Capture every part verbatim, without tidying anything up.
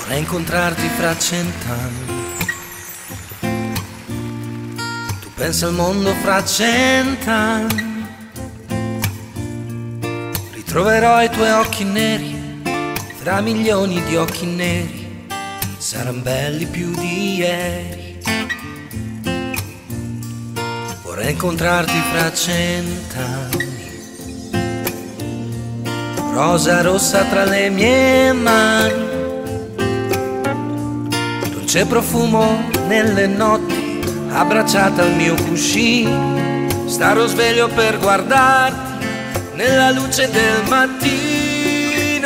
Vorrei incontrarti fra cent'anni. Tu pensi al mondo fra cent'anni. Ritroverò i tuoi occhi neri fra milioni di occhi neri. Saranno belli più di ieri. Vorrei incontrarti fra cent'anni. Rosa rossa tra le mie mani. Dolce profumo nelle notti, abbracciata al mio cuscino. Starò sveglio per guardarti nella luce del mattino.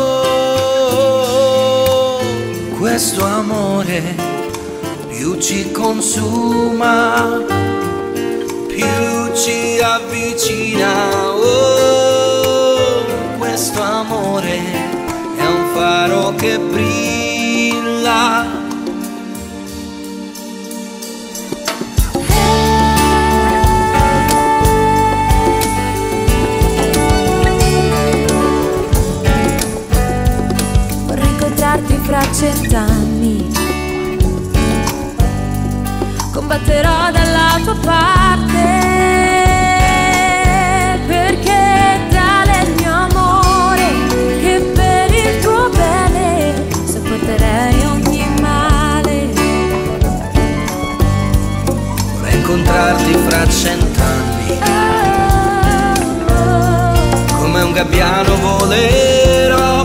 Questo amore più ci consuma, più ci avvicina. Oh, questo amore è un faro che brilla. Fra cent'anni combatterò dalla tua parte, perché tale è il mio amore che per il tuo bene sopporterei ogni male. Vorrei incontrarti fra cent'anni. Oh, oh. Come un gabbiano volerò.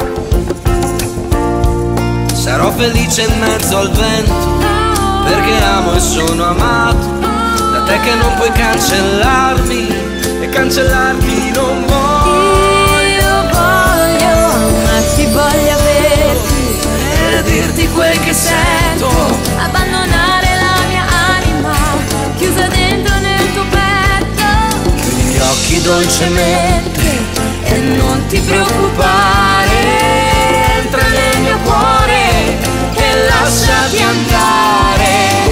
Sarò felice in mezzo al vento, perché amo e sono amato da te, che non puoi cancellarmi e cancellarmi non voglio. Io voglio amarti, voglio averti e dirti quel che sento, abbandonare la mia anima chiusa dentro nel tuo petto. Chiudi gli occhi dolcemente e non ti preoccupare, entra nel mio cuore e lasciati andare.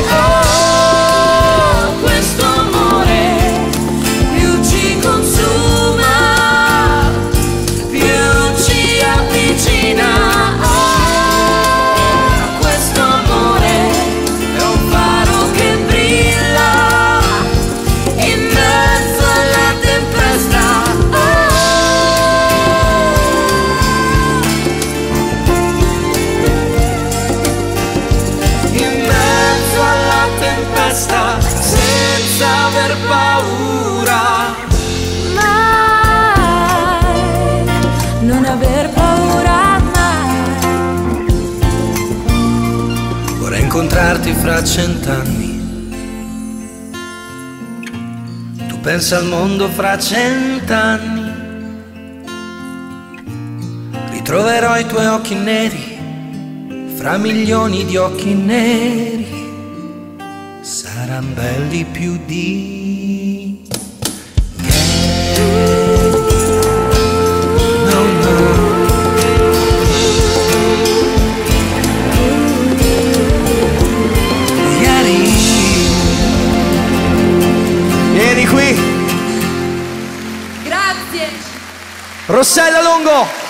Oh, questo amore più ci consuma, più ci avvicina. Oh, questo amore è un faro che brilla in mezzo alla tempesta. Senza aver paura, mai, non aver paura mai. vorrei incontrarti fra cent'anni. Tu pensa al mondo fra cent'anni. Ritroverò i tuoi occhi neri fra milioni di occhi neri. Saran belli più di ieri. No, no. Ieri. Vieni qui. Grazie. Rossella Longo.